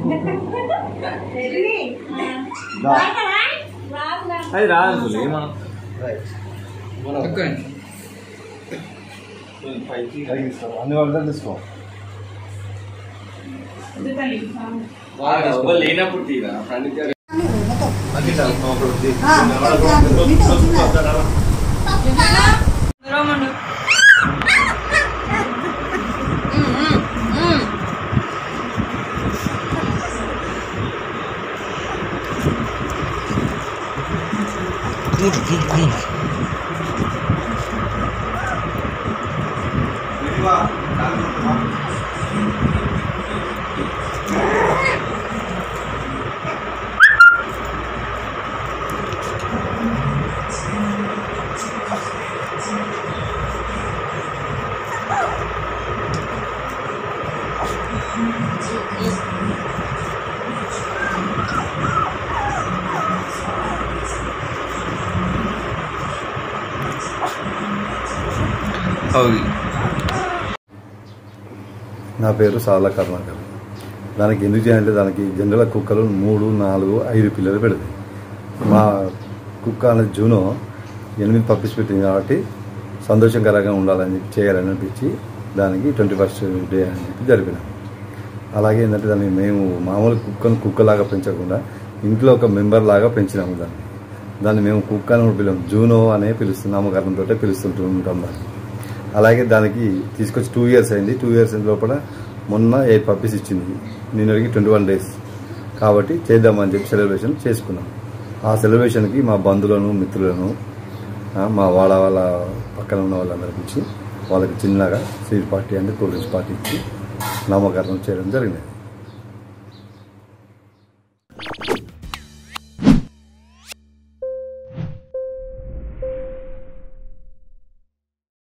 అది రాదు మనం అన్ని వాళ్ళ తీసుకో లేనప్పుడు తీరా నా పేరు సాల కర్ణాకర్. దానికి ఎందుకు చేయాలంటే దానికి జనరల్ కుక్కలు 3, 4, 5 పిల్లలు పెడతాయి. మా కుక్క అనేది జూనో 8 పప్పీస్ పెట్టింది కాబట్టి సంతోషకరంగా ఉండాలని చెప్పి చేయాలని అనిపించి దానికి 21st డే అని చెప్పి జరిపినాం. అలాగే ఏంటంటే దాన్ని మేము మామూలు కుక్కలాగా పెంచకుండా ఇంట్లో ఒక మెంబర్ లాగా పెంచినాము. దాన్ని మేము కుక్క అని పిలుస్తాం, జూనో అనే పిలుస్తున్నాం, నామకరణంతో పిలుస్తుంటూ ఉంటాం దాన్ని. అలాగే దానికి తీసుకొచ్చి 2 years అయింది. 2 years లోపల మొన్న 8 పప్పీస్ ఇచ్చింది. నిన్నటికి 21 days కాబట్టి చేద్దామని చెప్పి సెలబ్రేషన్ చేసుకున్నాం. ఆ సెలబ్రేషన్కి మా బంధువులను, మిత్రులను, మా వాళ్ళ పక్కన ఉన్న వాళ్ళందరికీ ఇచ్చి వాళ్ళకి చిన్నగా స్వీట్ పార్టీ అంటే కూల్ డ్రింక్స్ పార్టీ ఇచ్చి నామకరణం చేయడం జరిగింది.